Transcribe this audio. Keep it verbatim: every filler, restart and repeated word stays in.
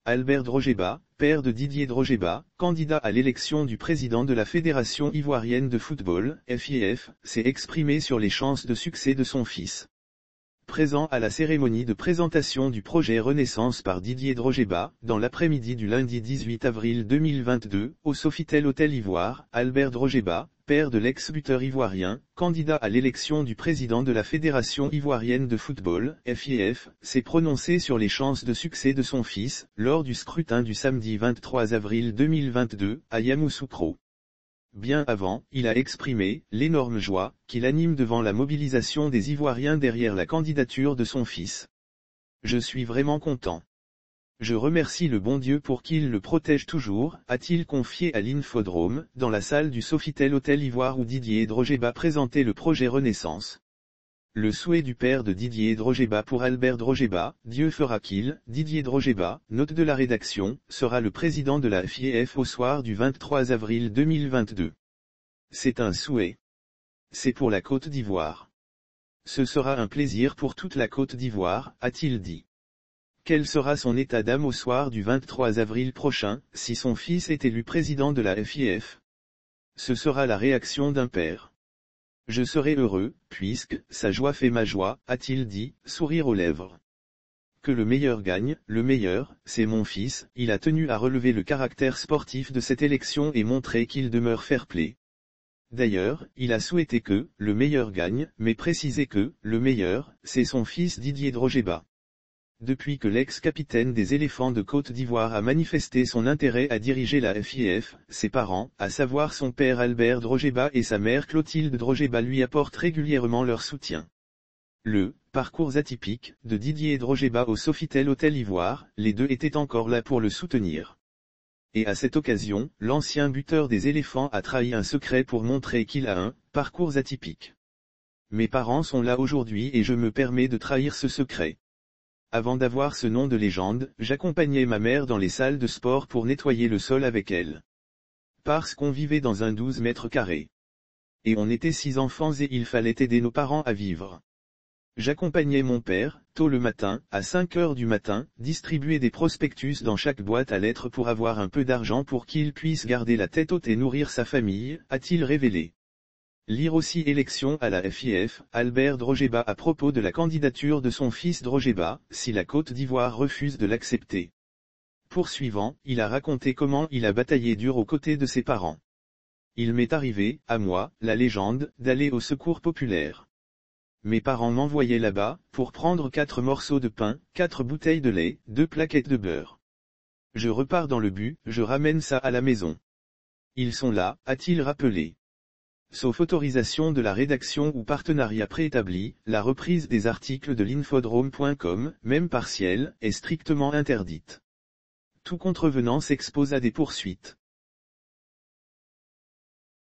Albert Drogeba, père de Didier Drogeba, candidat à l'élection du président de la Fédération ivoirienne de football, F I F, s'est exprimé sur les chances de succès de son fils. Présent à la cérémonie de présentation du projet Renaissance par Didier Drogeba, dans l'après-midi du lundi dix-huit avril deux mille vingt-deux, au Sofitel Hôtel Ivoire, Albert Drogeba, père de l'ex-buteur ivoirien, candidat à l'élection du président de la Fédération ivoirienne de football, F I F, s'est prononcé sur les chances de succès de son fils, lors du scrutin du samedi vingt-trois avril deux mille vingt-deux, à Yamoussoukro. Bien avant, il a exprimé l'énorme joie qu'il anime devant la mobilisation des Ivoiriens derrière la candidature de son fils. Je suis vraiment content. Je remercie le bon Dieu pour qu'il le protège toujours, a-t-il confié à l'Infodrome, dans la salle du Sofitel Hôtel Ivoire où Didier Drogeba présentait le projet Renaissance. Le souhait du père de Didier Drogeba pour Albert Drogeba, Dieu fera qu'il, Didier Drogeba, note de la rédaction, sera le président de la F I F au soir du vingt-trois avril deux mille vingt-deux. C'est un souhait. C'est pour la Côte d'Ivoire. Ce sera un plaisir pour toute la Côte d'Ivoire, a-t-il dit. Quel sera son état d'âme au soir du vingt-trois avril prochain, si son fils est élu président de la F I F? Ce sera la réaction d'un père. Je serai heureux, puisque sa joie fait ma joie, a-t-il dit, sourire aux lèvres. Que le meilleur gagne, le meilleur, c'est mon fils, il a tenu à relever le caractère sportif de cette élection et montrer qu'il demeure fair-play. D'ailleurs, il a souhaité que, le meilleur gagne, mais précisé que, le meilleur, c'est son fils Didier Drogeba. Depuis que l'ex-capitaine des éléphants de Côte d'Ivoire a manifesté son intérêt à diriger la F I F, ses parents, à savoir son père Albert Drogeba et sa mère Clotilde Drogeba lui apportent régulièrement leur soutien. Le « parcours atypique » de Didier Drogeba au Sofitel Hôtel Ivoire, les deux étaient encore là pour le soutenir. Et à cette occasion, l'ancien buteur des éléphants a trahi un secret pour montrer qu'il a un « parcours atypique ». Mes parents sont là aujourd'hui et je me permets de trahir ce secret. Avant d'avoir ce nom de légende, j'accompagnais ma mère dans les salles de sport pour nettoyer le sol avec elle. Parce qu'on vivait dans un douze mètres carrés. Et on était six enfants et il fallait aider nos parents à vivre. J'accompagnais mon père, tôt le matin, à cinq heures du matin, distribuer des prospectus dans chaque boîte à lettres pour avoir un peu d'argent pour qu'il puisse garder la tête haute et nourrir sa famille, a-t-il révélé. Lire aussi élection à la F I F, Albert Drogeba à propos de la candidature de son fils Drogeba, si la Côte d'Ivoire refuse de l'accepter. Poursuivant, il a raconté comment il a bataillé dur aux côtés de ses parents. Il m'est arrivé, à moi, la légende, d'aller au secours populaire. Mes parents m'envoyaient là-bas, pour prendre quatre morceaux de pain, quatre bouteilles de lait, deux plaquettes de beurre. Je repars dans le bus, je ramène ça à la maison. Ils sont là, a-t-il rappelé. Sauf autorisation de la rédaction ou partenariat préétabli, la reprise des articles de l'infodrome point com, même partielle, est strictement interdite. Tout contrevenant s'expose à des poursuites.